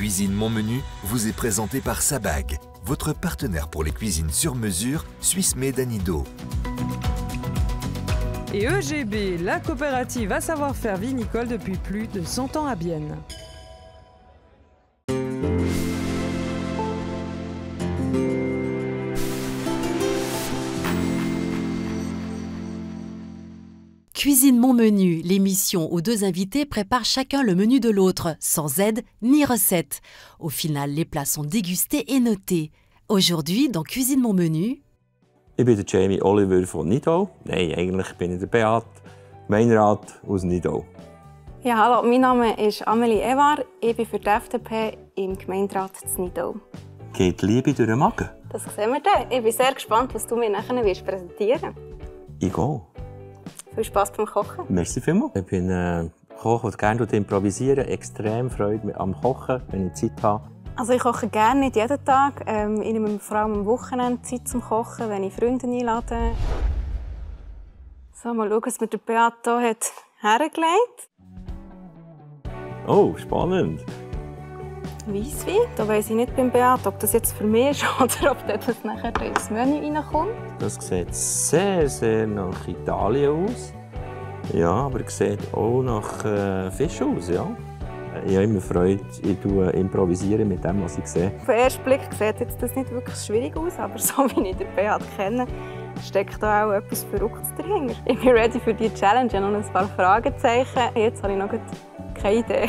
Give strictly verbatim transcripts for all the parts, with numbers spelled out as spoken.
Cuisine Mon Menu vous est présenté par Sabag, votre partenaire pour les cuisines sur mesure, Swiss Made Anido. Et E G B, la coopérative à savoir-faire vinicole depuis plus de cent ans à Bienne. Cuisine Mon Menu, l'émission où deux invités préparent chacun le menu de l'autre, sans aide ni recette. Au final, les plats sont dégustés et notés. Aujourd'hui, dans Cuisine Mon Menu... Ich bin der Jamie Oliver von Nidau. Nein, eigentlich bin ich der Beat, Gemeinderat aus Nidau. Ja, hallo, mein Name ist Amelie Evar. Ich bin für die F D P im Gemeinderat zu Nidau. Geht die Liebe durch den Magen? Das sehen wir dann. Ich bin sehr gespannt, was du mir nachher wirst präsentieren. Ich gehe. Viel Spass beim Kochen. Merci vielmals. Ich bin äh, Koch, der gerne improvisieren. Extrem Freude am Kochen, wenn ich Zeit habe. Also ich koche gerne, nicht jeden Tag. Ähm, ich nehme vor allem am Wochenende Zeit zum Kochen, wenn ich Freunde einlade. So, mal schauen, was mir der Beat hier hat hergelegt. Oh, spannend. Weisswein. Da weiss ich nicht beim Beat, ob das jetzt für mich ist oder ob das nachher ins Menü reinkommt. Das sieht sehr, sehr nach Italien aus. Ja, aber es sieht auch nach äh, Fisch aus, ja. Ich habe immer Freude, ich improvisiere mit dem, was ich sehe. Auf den ersten Blick sieht jetzt das nicht wirklich schwierig aus, aber so wie ich den Beat kenne, steckt da auch etwas Verrücktes dahinter. Ich bin ready für die Challenge, ich habe noch ein paar Fragezeichen. Jetzt habe ich noch keine Idee.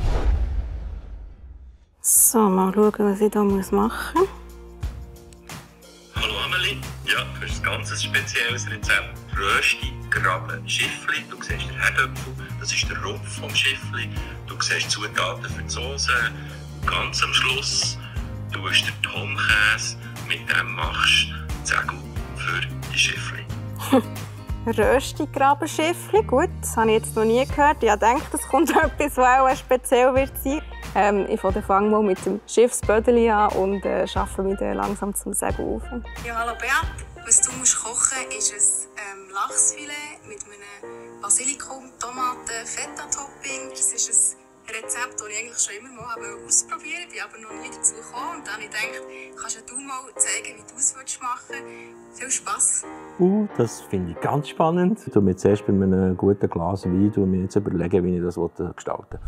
So, mal schauen, was ich hier machen muss. Hallo Amelie. Ja, für ein ganz spezielles Rezept. Rösti, Graben, Schiffli. Du siehst den Herdöpfel, das ist der Rumpf vom Schiffli. Du siehst Zutaten für die Soße. Ganz am Schluss tust du den Tomkäse. Mit dem machst du die Segel für die Schiffli. Rösti, Graben, Schiffli. Gut, das habe ich jetzt noch nie gehört. Ich denke, das kommt etwas, was auch speziell wird sein. Ähm, ich fange dann mal mit dem Schiffsbödeli an und äh, arbeite mich dann langsam zum Segel auf. Ja, hallo Beat. Was du musst kochen musst, ist ein ähm, Lachsfilet mit einem Basilikum, Tomaten, Feta-Topping. Das ist ein Rezept, das ich eigentlich schon immer mal ausprobiert habe. Ich bin aber noch nie dazu gekommen. Und dann habe ich gedacht, kannst du mal zeigen, wie du es machen willst. Viel Spass. Uh, das finde ich ganz spannend. Ich tue mir zuerst bei einem guten Glas Wein mir jetzt überlegen, wie ich das gestalten will.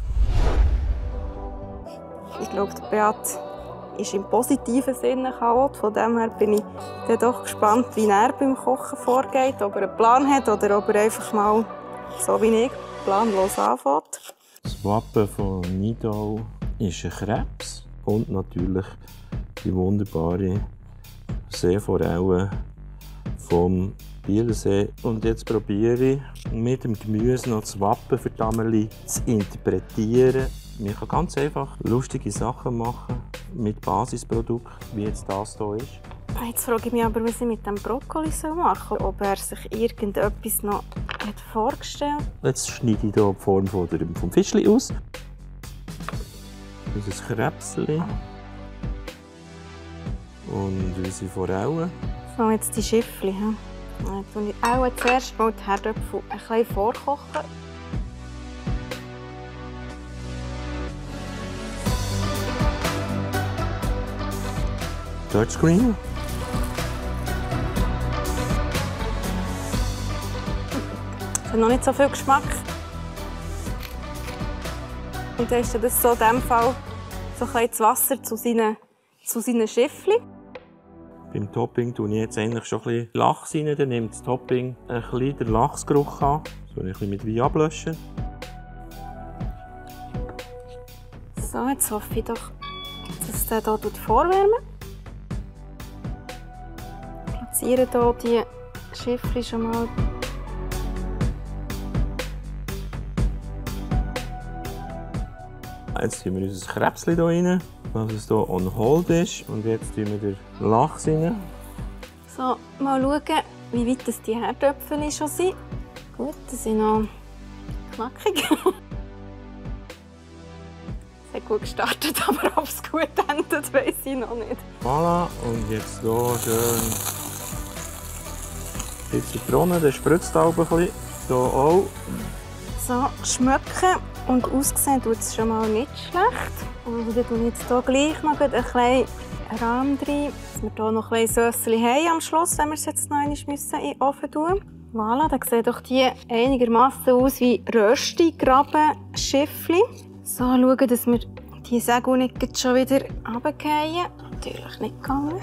Ich glaube, der Beat ist im positiven Sinne Chaot. Von dem her bin ich dann doch gespannt, wie er beim Kochen vorgeht. Ob er einen Plan hat oder ob er einfach mal, so wie ich, planlos anfängt. Das Wappen von Nidau ist ein Krebs und natürlich die wunderbare Seeforelle vom Bielersee. Und jetzt probiere ich mit dem Gemüse noch das Wappen für die Amelie zu interpretieren. Man kann ganz einfach lustige Sachen machen mit Basisprodukten, wie jetzt das hier ist. Jetzt frage ich mich aber, was ich mit dem Brokkoli machen soll. Ob er sich irgendetwas noch hat vorgestellt hat. Jetzt schneide ich hier die Form von der, vom Fischli aus. Unser Krebsli. Und unsere Forellen. So, jetzt die Schiffli. Dann tue ich auch zuerst mal die Herdöpfel ein bisschen vorkochen. Touchscreen. Es hat noch nicht so viel Geschmack. Und dann ist das so in diesem Fall so ein bisschen das Wasser zu seinen, zu seinen Schiffli. Beim Topping tue ich jetzt eigentlich schon ein bisschen Lachs rein. Dann nimmt das Topping ein bisschen den Lachsgeruch an. Das will ich ein bisschen mit Wein ablöschen. So, jetzt hoffe ich doch, dass der hier vorwärmt. Ich platziere hier die Schiffli schon mal. Jetzt tun wir unser Krebsli hier rein, dass es hier on hold ist. Und jetzt tun wir den Lachs rein. So, mal schauen, wie weit das die Herdöpfel schon sind. Gut, die sind noch knackig. Es hat gut gestartet, aber ob es gut endet, weiss ich noch nicht. Voilà, und jetzt hier schön die Zitrone, der spritzt auch ein bisschen. Hier auch. So, schmecken und aussehen tut es schon mal nicht schlecht. Und dann tue ich jetzt hier gleich noch ein bisschen Rahm rein, dass wir hier noch ein bisschen Sösschen haben am Schluss, wenn wir es jetzt noch einmal in den Ofen tun. Voilà, dann sehen doch die einigermaßen aus wie Rösti-Graben-Schiffli. So, schauen, dass wir die Segel nicht schon wieder runterfallen. Natürlich nicht gegangen.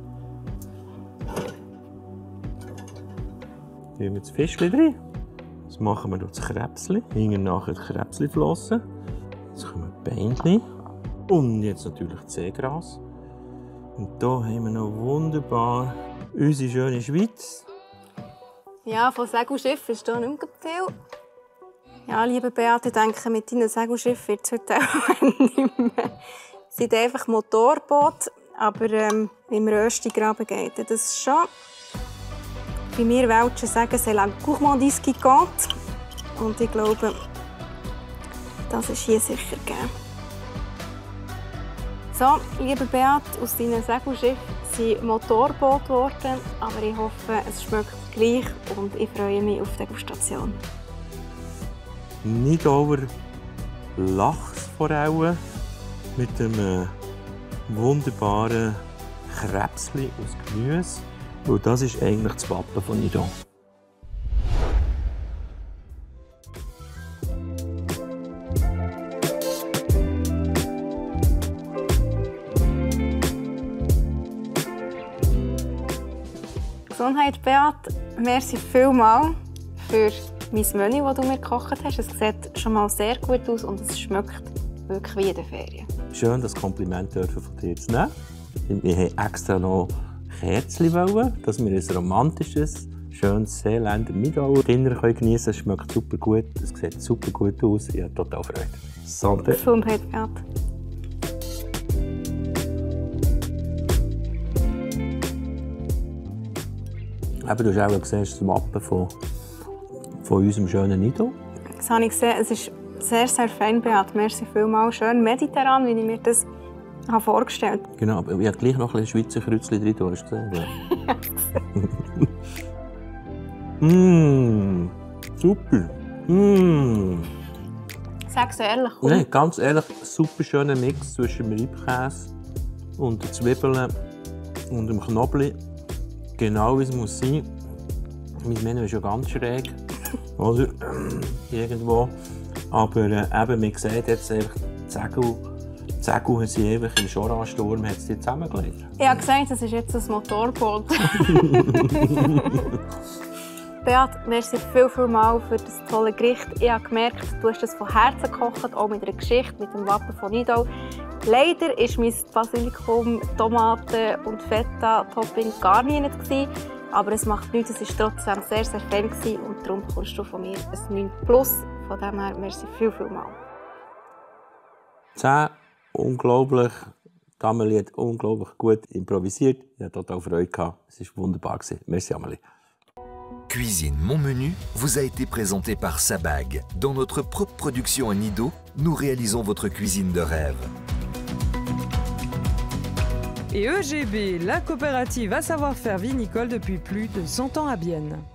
Nehmen wir das Fischchen rein. Das machen wir durch das Krebschen. Hinten nachher die Krebschenflossen. Jetzt kommen die Beinchen. Und jetzt natürlich das Seegras. Und hier haben wir noch wunderbar unsere schöne Schweiz. Ja, von Segelschiffen ist hier nicht mehr viel. Ja, liebe Beate, ich denke, mit deinen Segelschiffen wird es heute auch nicht mehr. Es sind einfach Motorboote, aber ähm, im Röstigraben geht das schon. Bei mir Welschen sagen, c'est la gourmandise qui compte. Und ich glaube, das ist hier sicher gegeben. So, liebe Beate, aus deinen Segelschiffen sind Motorboote geworden, aber ich hoffe, es schmeckt gleich und ich freue mich auf die Degustation. Nidauer Lachsforellen mit einem wunderbaren Krebschen aus Gemüse. Und das ist eigentlich das Wappen von Nidau. Gesundheit, Beate. Merci vielmals für mein Menü, das du mir gekocht hast. Es sieht schon mal sehr gut aus und es schmeckt wirklich wie in den Ferien. Schön, das Kompliment von dir zu nehmen. Wir haben extra noch Kerzen wollen, dass wir ein romantisches, schönes Seeländer Nidauer Dinner geniessen können. Es schmeckt super gut, es sieht super gut aus. Ich habe total Freude. Santé. Gesundheit, Beate. Eben, du hast auch gesehen, das Wappen von, von unserem schönen Nidau. Das habe ich gesehen. Es ist sehr, sehr fein, Beate. Merci vielmals. Schön mediterran, wie ich mir das habe vorgestellt habe. Genau, aber ich habe gleich noch ein Schweizer Kreuzchen drin, du hast gesehen. Ja. Mmh, super. Mmh. Sag's ehrlich. Nein, ganz ehrlich, super schöner Mix zwischen dem Reibkäse und den Zwiebeln und dem Knoblauch. Genau wie es muss sein. Mein Menü ist ja ganz schräg, oder? Irgendwo. Aber äh, eben, man sieht jetzt einfach, die Segel, die Segel haben sie einfach im Schorasturm zusammengelegt. Ich habe gesagt, das ist jetzt ein Motorboot. Beate, merci viel, viel mal für das tolle Gericht. Ich habe gemerkt, du hast es von Herzen gekocht, auch mit einer Geschichte, mit dem Wappen von Nidau. Leider war mein Basilikum, Tomaten und Feta-Topping gar nicht gewesen, aber es macht nichts, es war trotzdem sehr, sehr fein gewesen und darum bekommst du von mir ein neun plus. Von dem her, merci viel, viel mal. zehn, unglaublich. Die Amelie hat unglaublich gut improvisiert. Ich hatte total Freude gehabt. Es war wunderbar. Merci, Amelie. Cuisine Mon Menu vous a été présenté par Sabag. Dans notre propre production à Nidau, nous réalisons votre cuisine de rêve. Et E G B, la coopérative à savoir-faire vinicole depuis plus de cent ans à Bienne.